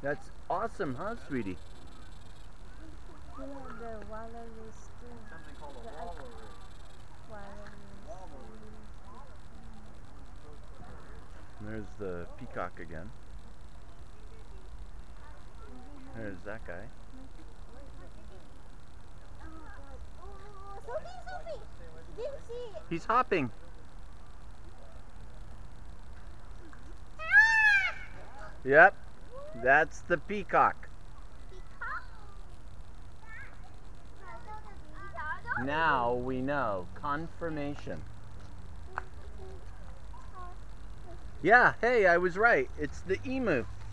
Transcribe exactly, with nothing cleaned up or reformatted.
That's awesome, huh, sweetie? You know the walrus too. Something called a walrus. Walrus. There's the peacock again. There's that guy. Oh, Sophie, Sophie! You didn't see it. He's hopping. Yep, that's the peacock. Now we know. Confirmation. Yeah, hey, I was right. It's the emu.